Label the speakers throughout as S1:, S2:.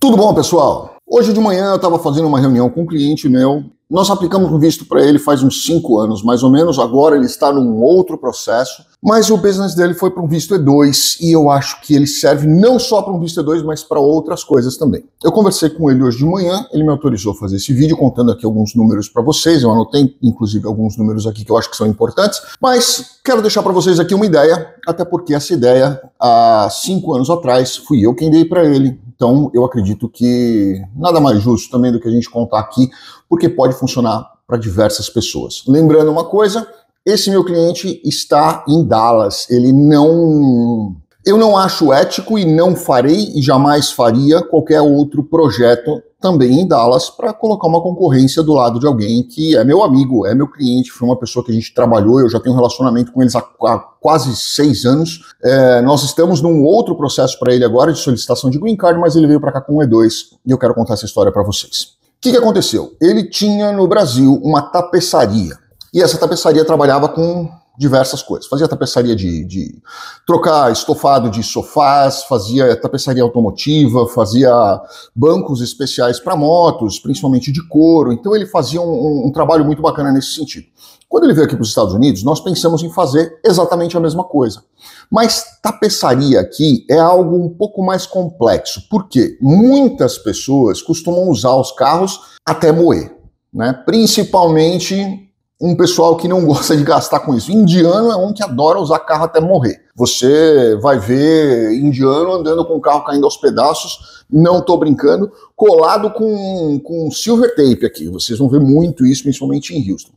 S1: Tudo bom, pessoal? Hoje de manhã eu estava fazendo uma reunião com um cliente meu. Nós aplicamos um visto para ele faz uns 5 anos, mais ou menos. Agora ele está num outro processo, mas o business dele foi para um visto E2 e eu acho que ele serve não só para um visto E2, mas para outras coisas também. Eu conversei com ele hoje de manhã, ele me autorizou a fazer esse vídeo contando aqui alguns números para vocês. Eu anotei, inclusive, alguns números aqui que eu acho que são importantes, mas quero deixar para vocês aqui uma ideia, até porque essa ideia, há 5 anos atrás, fui eu quem dei para ele. Então, eu acredito que nada mais justo também do que a gente contar aqui, porque pode funcionar para diversas pessoas. Lembrando uma coisa, esse meu cliente está em Dallas. Eu não acho ético e não farei e jamais faria qualquer outro projeto também em Dallas para colocar uma concorrência do lado de alguém que é meu amigo, é meu cliente, foi uma pessoa que a gente trabalhou, eu já tenho um relacionamento com eles há quase 6 anos. Nós estamos num outro processo para ele agora de solicitação de Green Card, mas ele veio para cá com um E2 e eu quero contar essa história para vocês. O que aconteceu? Ele tinha no Brasil uma tapeçaria e essa tapeçaria trabalhava com diversas coisas. Fazia tapeçaria de trocar estofado de sofás, fazia tapeçaria automotiva, fazia bancos especiais para motos, principalmente de couro. Então ele fazia um trabalho muito bacana nesse sentido. Quando ele veio aqui para os Estados Unidos, nós pensamos em fazer exatamente a mesma coisa. Mas tapeçaria aqui é algo um pouco mais complexo, porque muitas pessoas costumam usar os carros até moer, né? Principalmente um pessoal que não gosta de gastar com isso. Indiano é um que adora usar carro até morrer. Você vai ver indiano andando com o carro caindo aos pedaços, não tô brincando, colado com silver tape aqui. Vocês vão ver muito isso, principalmente em Houston.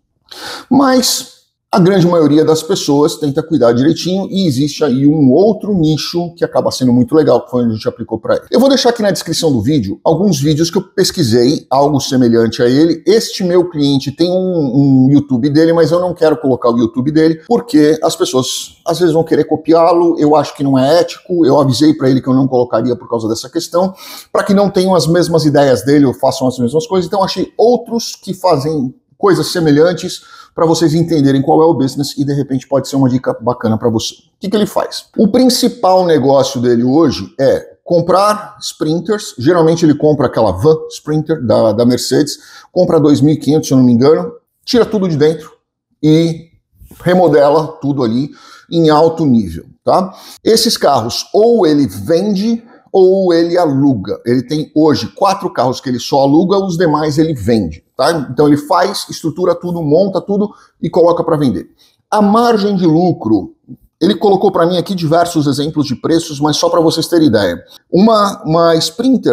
S1: Mas a grande maioria das pessoas tenta cuidar direitinho e existe aí um outro nicho que acaba sendo muito legal, que foi onde a gente aplicou para ele. Eu vou deixar aqui na descrição do vídeo alguns vídeos que eu pesquisei, algo semelhante a ele. Este meu cliente tem um YouTube dele, mas eu não quero colocar o YouTube dele, porque as pessoas às vezes vão querer copiá-lo, eu acho que não é ético, eu avisei para ele que eu não colocaria por causa dessa questão, para que não tenham as mesmas ideias dele ou façam as mesmas coisas, então achei outros que fazem coisas semelhantes para vocês entenderem qual é o business e de repente pode ser uma dica bacana para você. O que ele faz? O principal negócio dele hoje é comprar sprinters. Geralmente ele compra aquela van Sprinter da Mercedes, compra 2.500, se eu não me engano, tira tudo de dentro e remodela tudo ali em alto nível, tá? Esses carros ou ele vende ou ele aluga. Ele tem hoje 4 carros que ele só aluga, os demais ele vende, tá? Então ele faz, estrutura tudo, monta tudo e coloca para vender. A margem de lucro, ele colocou para mim aqui diversos exemplos de preços, mas só para vocês terem ideia. Uma Sprinter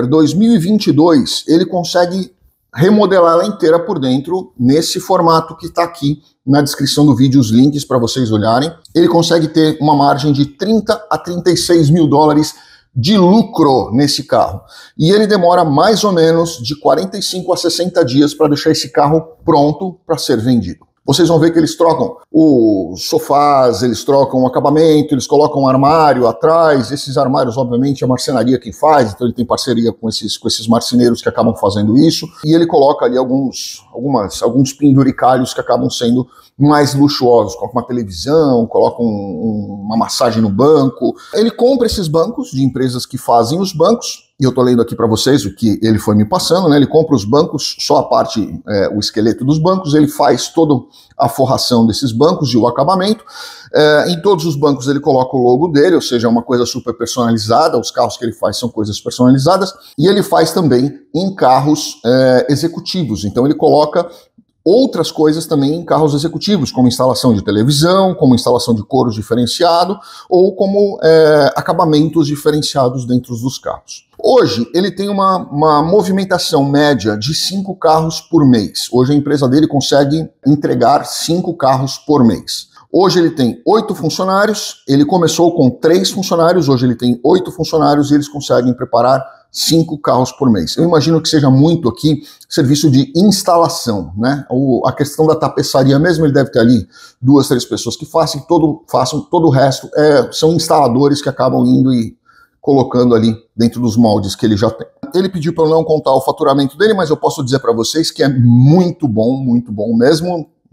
S1: 2022, ele consegue remodelar ela inteira por dentro, nesse formato que está aqui na descrição do vídeo, os links para vocês olharem. Ele consegue ter uma margem de 30 a 36 mil dólares de lucro nesse carro. E ele demora mais ou menos de 45 a 60 dias para deixar esse carro pronto para ser vendido. Vocês vão ver que eles trocam os sofás, eles trocam o acabamento, eles colocam um armário atrás. Esses armários, obviamente, é a marcenaria quem faz, então ele tem parceria com esses marceneiros que acabam fazendo isso. E ele coloca ali alguns penduricalhos que acabam sendo mais luxuosos, coloca uma televisão, coloca uma massagem no banco. Ele compra esses bancos de empresas que fazem os bancos, e eu tô lendo aqui para vocês o que ele foi me passando, né? Ele compra os bancos, só a parte, o esqueleto dos bancos, ele faz toda a forração desses bancos e o acabamento. Em todos os bancos ele coloca o logo dele, ou seja, é uma coisa super personalizada, os carros que ele faz são coisas personalizadas, e ele faz também em carros executivos, então ele coloca outras coisas também em carros executivos, como instalação de televisão, como instalação de couro diferenciado, ou como acabamentos diferenciados dentro dos carros. Hoje, ele tem uma movimentação média de 5 carros por mês. Hoje a empresa dele consegue entregar 5 carros por mês. Hoje ele tem 8 funcionários, ele começou com 3 funcionários, hoje ele tem 8 funcionários e eles conseguem preparar 5 carros por mês. Eu imagino que seja muito aqui serviço de instalação, né? A questão da tapeçaria mesmo, ele deve ter ali 2, 3 pessoas que façam todo o resto, são instaladores que acabam indo e colocando ali dentro dos moldes que ele já tem. Ele pediu para eu não contar o faturamento dele, mas eu posso dizer para vocês que é muito bom mesmo.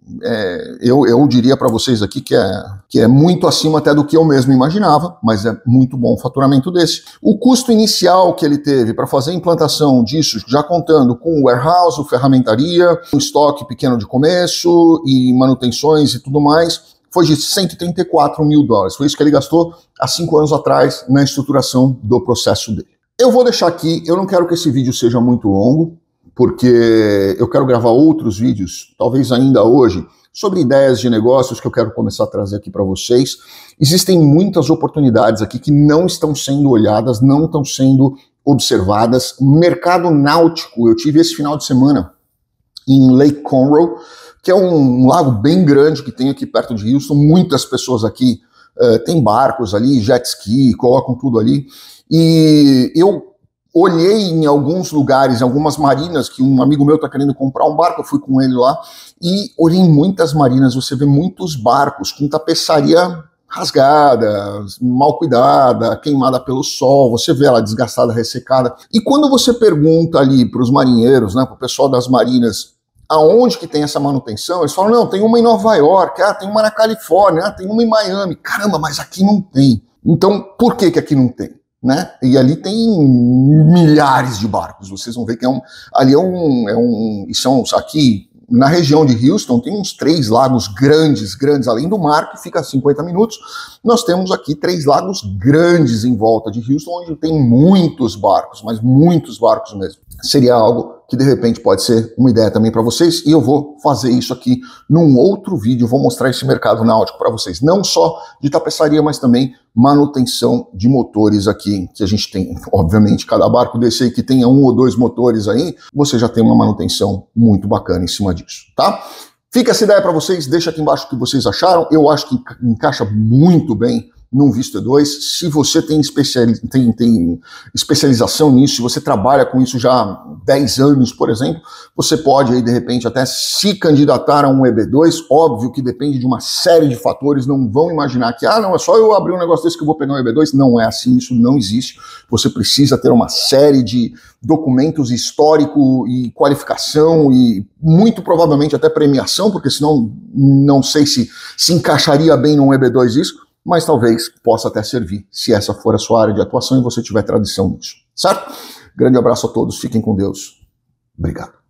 S1: eu diria para vocês aqui que é muito acima até do que eu mesmo imaginava, mas é muito bom o faturamento desse. O custo inicial que ele teve para fazer a implantação disso, já contando com o warehouse, ferramentaria, um estoque pequeno de começo e manutenções e tudo mais, foi de $134 mil. Foi isso que ele gastou há 5 anos atrás na estruturação do processo dele. Eu vou deixar aqui, eu não quero que esse vídeo seja muito longo, porque eu quero gravar outros vídeos, talvez ainda hoje, sobre ideias de negócios que eu quero começar a trazer aqui para vocês. Existem muitas oportunidades aqui que não estão sendo olhadas, não estão sendo observadas. Mercado náutico, eu tive esse final de semana em Lake Conroe, que é um lago bem grande que tem aqui perto de Houston. Muitas pessoas aqui têm barcos ali, jet ski, colocam tudo ali. E eu olhei em alguns lugares, em algumas marinas, que um amigo meu está querendo comprar um barco, eu fui com ele lá, e olhei em muitas marinas, você vê muitos barcos com tapeçaria rasgada, mal cuidada, queimada pelo sol, você vê ela desgastada, ressecada. E quando você pergunta ali para os marinheiros, né, para o pessoal das marinas, aonde que tem essa manutenção, eles falam, não, tem uma em Nova York, tem uma na Califórnia, tem uma em Miami. Caramba, mas aqui não tem. Então, por que aqui não tem? Né? E ali tem milhares de barcos, vocês vão ver que aqui na região de Houston tem uns 3 lagos grandes, além do mar, que fica a 50 minutos, nós temos aqui 3 lagos grandes em volta de Houston, onde tem muitos barcos, mas muitos barcos mesmo. Seria algo que de repente pode ser uma ideia também para vocês, e eu vou fazer isso aqui num outro vídeo, vou mostrar esse mercado náutico para vocês, não só de tapeçaria, mas também manutenção de motores aqui, que a gente tem, obviamente, cada barco desse aí que tenha 1 ou 2 motores aí, você já tem uma manutenção muito bacana em cima disso, tá? Fica essa ideia para vocês, deixa aqui embaixo o que vocês acharam, eu acho que encaixa muito bem num visto E2, se você tem especialização nisso, se você trabalha com isso já há 10 anos, por exemplo, você pode aí, de repente, até se candidatar a um EB2, óbvio que depende de uma série de fatores, não vão imaginar que, não, é só eu abrir um negócio desse que eu vou pegar um EB2, não é assim, isso não existe, você precisa ter uma série de documentos, histórico e qualificação e muito provavelmente até premiação, porque senão não sei se encaixaria bem num EB2 isso, mas talvez possa até servir, se essa for a sua área de atuação e você tiver tradição nisso, certo? Grande abraço a todos, fiquem com Deus. Obrigado.